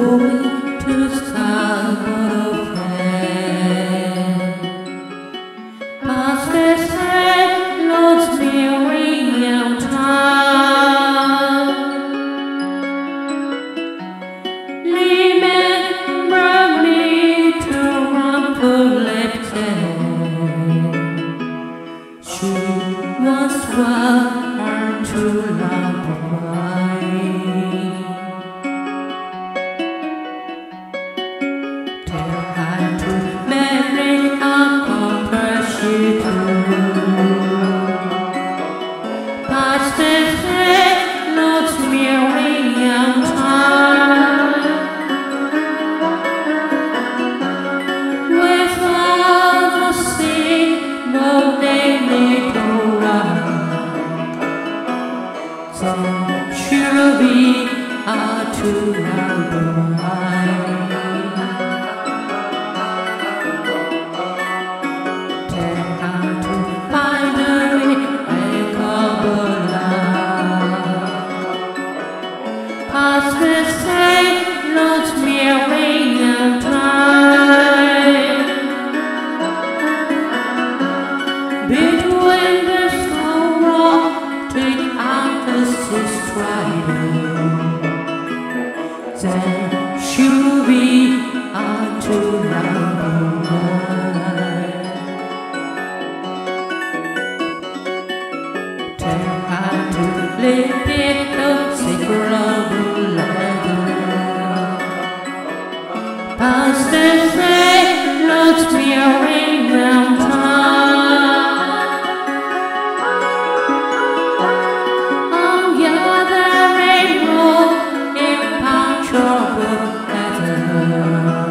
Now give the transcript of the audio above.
going to Scarborough Fair. Past the St. Lord's Miriam town. Remember me to rumple left hand. She was one to love mine. Tell her to marry a copper she past the St. Lord's Miriam town. Without a sea, no name to run. Some should be a to love mine. Tell her to finally make up love. Past the St. Lord's Miriam time. Between the sorrow, take artists striding. Then she'll be a to love mine. Tell her to live in the secret of the leather. Past the St. Lord's Miriam time. On the other rainbow, in punctual leather.